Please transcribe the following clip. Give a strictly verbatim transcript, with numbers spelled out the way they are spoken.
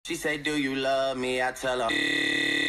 She say, do you love me? I tell her.